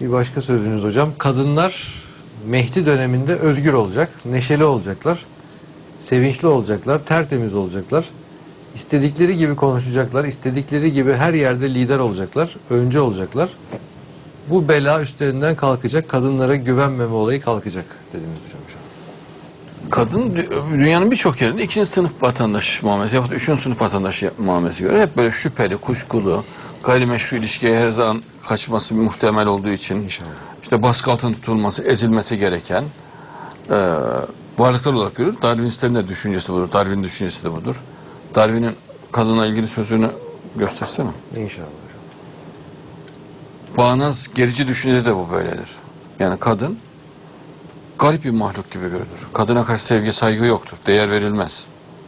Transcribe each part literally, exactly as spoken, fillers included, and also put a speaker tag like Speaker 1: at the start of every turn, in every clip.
Speaker 1: Bir başka sözünüz hocam. Kadınlar Mehdi döneminde özgür olacak, neşeli olacaklar, sevinçli olacaklar, tertemiz olacaklar. İstedikleri gibi konuşacaklar, istedikleri gibi her yerde lider olacaklar, öncü olacaklar. Bu bela üstlerinden kalkacak, kadınlara güvenmeme olayı kalkacak dediniz hocam şu an.
Speaker 2: Kadın dünyanın birçok yerinde ikinci sınıf vatandaş muamelesi yahut üçüncü sınıf vatandaş muamelesi görüyor. Hep böyle şüpheli, kuşkulu, gayrimeşru ilişkiye her zaman kaçması muhtemel olduğu için İnşallah. işte baskı altında tutulması, ezilmesi gereken e, varlıklar olarak görüyor. Darwinistlerin de düşüncesi budur. Darwin'in düşüncesi de budur. Darwin'in kadınla ilgili sözünü göstersene.
Speaker 1: İnşallah hocam.
Speaker 2: Bağnaz gerici düşünce de bu böyledir. Yani kadın garip bir mahluk gibi görülür. Kadına karşı sevgi, saygı yoktur. Değer verilmez.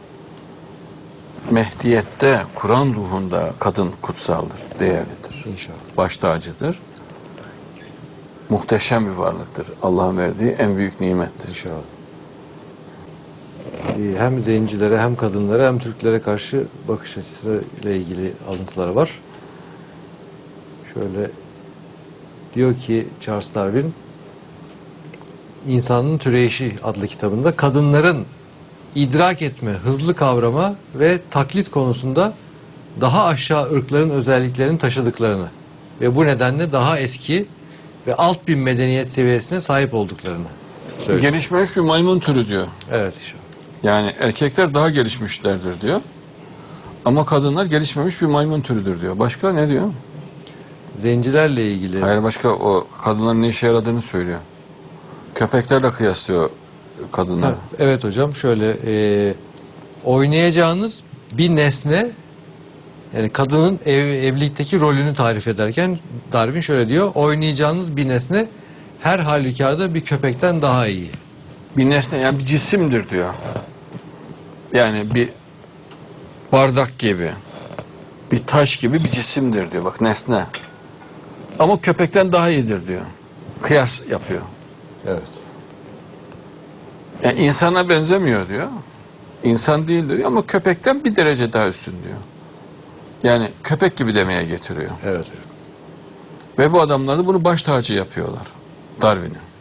Speaker 2: Mehdiyette, Kur'an ruhunda kadın kutsaldır, değerlidir.
Speaker 1: İnşallah.
Speaker 2: Baş tacıdır. Muhteşem bir varlıktır. Allah'ın verdiği en büyük nimettir.
Speaker 1: İnşallah. Hem zencilere hem kadınlara hem Türklere karşı bakış açısı ile ilgili alıntıları var. Şöyle diyor ki Charles Darwin, İnsanın Türeyişi adlı kitabında kadınların idrak etme, hızlı kavrama ve taklit konusunda daha aşağı ırkların özelliklerini taşıdıklarını ve bu nedenle daha eski ve alt bir medeniyet seviyesine sahip olduklarını söylüyor.
Speaker 2: Gelişmemiş bir maymun türü diyor.
Speaker 1: Evet inşallah.
Speaker 2: Yani erkekler daha gelişmişlerdir diyor. Ama kadınlar gelişmemiş bir maymun türüdür diyor. Başka ne diyor?
Speaker 1: Zencilerle ilgili.
Speaker 2: Hayır, başka o kadınların ne işe yaradığını söylüyor. Köpeklerle kıyaslıyor kadınları.
Speaker 1: Ha, evet hocam şöyle e, oynayacağınız bir nesne, yani kadının ev, evlilikteki rolünü tarif ederken Darwin şöyle diyor: oynayacağınız bir nesne her halükarda bir köpekten daha iyi.
Speaker 2: Bir nesne, yani bir cisimdir diyor. Yani bir bardak gibi, bir taş gibi bir cisimdir diyor. Bak, nesne. Ama köpekten daha iyidir diyor. Kıyas yapıyor.
Speaker 1: Evet.
Speaker 2: Yani insana benzemiyor diyor. İnsan değil diyor ama köpekten bir derece daha üstün diyor. Yani köpek gibi demeye getiriyor.
Speaker 1: Evet.
Speaker 2: Ve bu adamlar da bunu baş tacı yapıyorlar. Darwin'in.